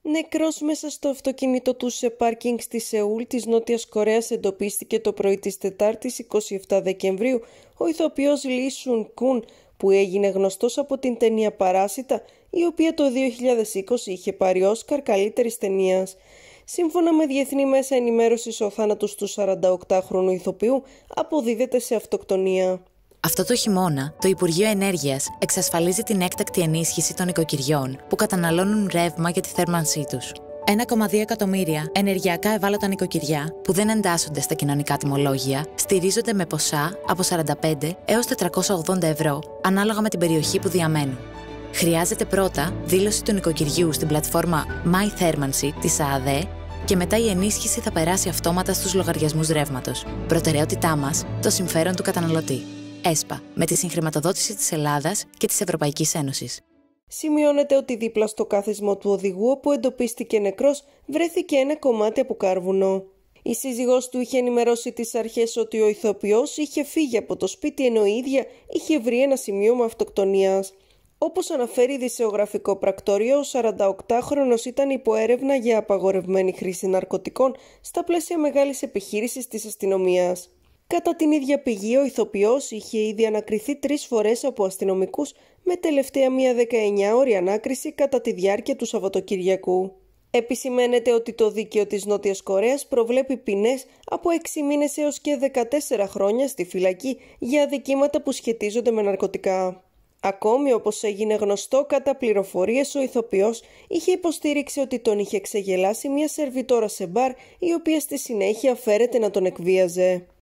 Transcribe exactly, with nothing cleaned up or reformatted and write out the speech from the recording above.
Νεκρός μέσα στο αυτοκίνητο του σε πάρκινγκ στη Σεούλ της Νότιας Κορέας εντοπίστηκε το πρωί της Τετάρτης εικοστή εβδόμη Δεκεμβρίου ο ηθοποιός Λι Σουν Κουν, που έγινε γνωστός από την ταινία Παράσιτα, η οποία το δύο χιλιάδες είκοσι είχε πάρει Όσκαρ καλύτερης ταινίας. Σύμφωνα με διεθνή μέσα ενημέρωσης, ο θάνατος του σαρανταοκτάχρονου ηθοποιού αποδίδεται σε αυτοκτονία. Αυτό το χειμώνα, το Υπουργείο Ενέργειας εξασφαλίζει την έκτακτη ενίσχυση των νοικοκυριών που καταναλώνουν ρεύμα για τη θέρμανσή τους. ένα κόμμα δύο εκατομμύρια ενεργειακά ευάλωτα νοικοκυριά που δεν εντάσσονται στα κοινωνικά τιμολόγια στηρίζονται με ποσά από σαράντα πέντε έως τετρακόσια ογδόντα ευρώ ανάλογα με την περιοχή που διαμένουν. Χρειάζεται πρώτα δήλωση του νοικοκυριού στην πλατφόρμα MyThermancy της ΑΑΔΕ και μετά η ενίσχυση θα περάσει αυτόματα στους λογαριασμούς ρεύματος. Προτεραιότητά μας, το συμφέρον του καταναλωτή. ΕΣΠΑ, με τη συγχρηματοδότηση της Ελλάδας και της Ευρωπαϊκής Ένωσης. Σημειώνεται ότι δίπλα στο κάθισμα του οδηγού, όπου εντοπίστηκε νεκρός, βρέθηκε ένα κομμάτι από κάρβουνο. Η σύζυγός του είχε ενημερώσει τις αρχές ότι ο ηθοποιός είχε φύγει από το σπίτι, ενώ η ίδια είχε βρει ένα σημείωμα αυτοκτονίας. Όπως αναφέρει ειδησεογραφικό πρακτορείο, ο σαρανταοκτάχρονος ήταν υπό έρευνα για απαγορευμένη χρήση ναρκωτικών στα πλαίσια μεγάλης επιχείρησης της αστυνομίας. Κατά την ίδια πηγή, ο ηθοποιός είχε ήδη ανακριθεί τρεις φορές από αστυνομικούς, με τελευταία μία δεκαεννιάωρη ανάκριση κατά τη διάρκεια του Σαββατοκυριακού. Επισημαίνεται ότι το δίκαιο της Νότιας Κορέας προβλέπει ποινές από έξι μήνες έως και δεκατέσσερα χρόνια στη φυλακή για αδικήματα που σχετίζονται με ναρκωτικά. Ακόμη, όπως έγινε γνωστό κατά πληροφορίες, ο ηθοποιός είχε υποστήριξει ότι τον είχε ξεγελάσει μια σερβιτόρα σε μπαρ, η οποία στη συνέχεια φέρεται να τον εκβίαζε.